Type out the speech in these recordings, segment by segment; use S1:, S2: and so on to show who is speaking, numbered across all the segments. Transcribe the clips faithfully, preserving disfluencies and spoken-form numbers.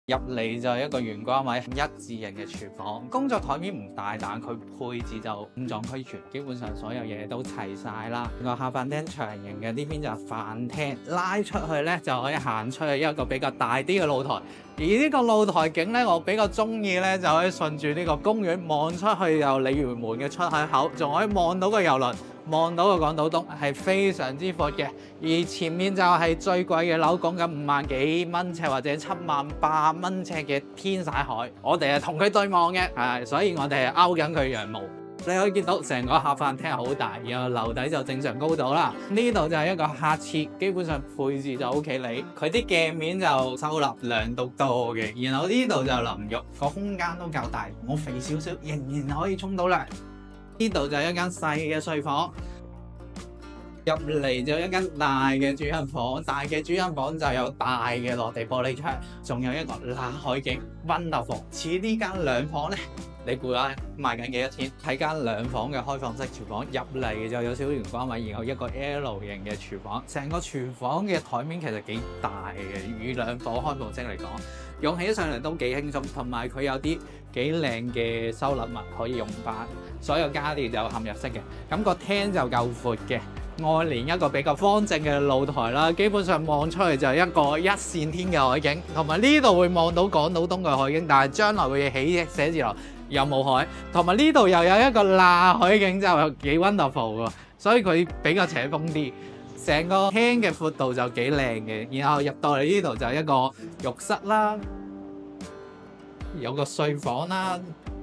S1: 入嚟就係一個玄關位，一字形嘅廚房。工作台面唔大，但佢配置就五臟俱全，基本上所有嘢都齊晒啦。個下飯廳長形嘅，呢邊就係飯廳，拉出去咧就可以行出去一個比較大啲嘅露台。而呢個露台景咧，我比較中意咧，就可以順住呢個公園望出去由鯉魚門嘅出海口，仲可以望到個郵輪。望到個港島東係非常之闊嘅，而前面就係最貴嘅樓，講緊五萬幾蚊尺或者七萬八蚊尺嘅天璽海，我哋係同佢對望嘅，係，所以我哋係勾緊佢羊毛。你可以見到成個客飯廳係好大，然後樓底就正常高度啦。呢度就係一個客廁，基本上配置就 O K 你。佢啲鏡面就收納量都多嘅，然後呢度就淋浴，個空間都夠大，我肥少少仍然可以沖到涼。呢度就係一間細嘅睡房，入嚟就一間大嘅主人房，大嘅主人房就有大嘅落地玻璃窗，仲有一個嗱海景 wonderful。似呢間兩房咧，你估下賣緊幾多錢？睇間兩房嘅開放式廚房，入嚟就有小玄關位，然後一個 L 型嘅廚房，成個廚房嘅台面其實幾大嘅，與兩房開放式嚟講，用起上嚟都幾輕鬆，同埋佢有啲幾靚嘅收納物可以用翻，所有家電就嵌入式嘅，咁個廳就夠闊嘅，外連一個比較方正嘅露台啦，基本上望出去就係一個一線天嘅海景，同埋呢度會望到港島東嘅海景，但係將來會起寫字樓又冇海，同埋呢度又有一個罅海景，就幾 wonderful 喎，所以佢比較斜風啲。成個廳嘅闊度就幾靚嘅，然後入到嚟呢度就係一個浴室啦，有個睡房啦，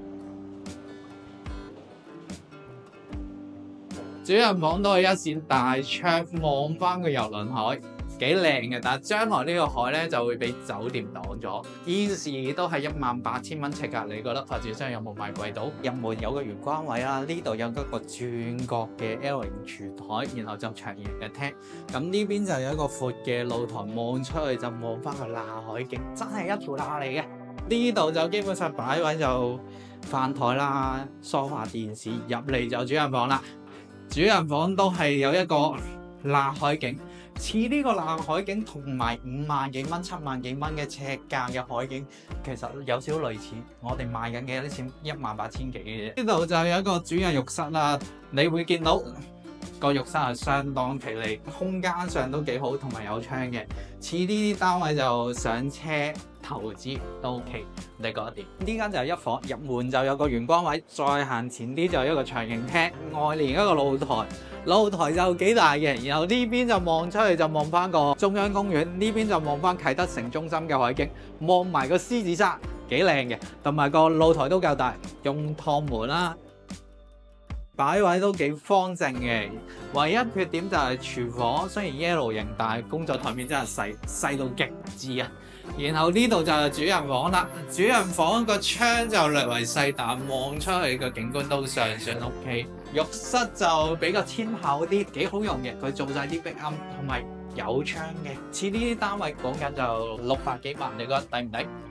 S1: 主人房都係一扇大窗望翻個郵輪海，幾靚嘅。但係將來呢個海咧就會俾酒店擋咗，現時都係一萬八千蚊尺㗎。你覺得發展商有冇賣貴到？入門有個玄關位啦，呢度有一個轉角嘅 L 型廚台，然後就長形嘅廳。咁呢邊就有一個闊嘅露台，望出去就望翻個罅海景，真係一條罅嚟嘅。呢度就基本上擺位就飯台啦、梳化、電視，入嚟就主人房啦。主人房都係有一個罅海景，似呢個罅海景同埋五萬幾蚊、七萬幾蚊嘅尺價嘅海景，其實有少類似。我哋賣緊嘅啲錢一萬八千幾嘅啫。呢度就有一個主人浴室啦，你會見到個浴室係相當企理，空間上都幾好，同埋有窗嘅。似呢啲單位就上車投資都 OK， 你覺得點？呢間就係一房，入門就有個玄關位，再行前啲就有一個長形廳，外連一個露台，露台就幾大嘅。然後呢邊就望出去就望翻個中央公園，呢邊就望翻啟德城中心嘅海景，望埋個獅子山，幾靚嘅，同埋個露台都夠大，用趟門啦。擺位都幾方正嘅，唯一缺點就係廚房雖然 L 型，但係工作台面真係細細到極致啊！然後呢度就係主人房啦，主人房個窗就略為細，但望出去個景觀都尚算 OK。浴室就比較天厚啲，幾好用嘅，佢做晒啲壁龕同埋有窗嘅，似呢啲單位講緊就六百幾萬，你覺得抵唔抵？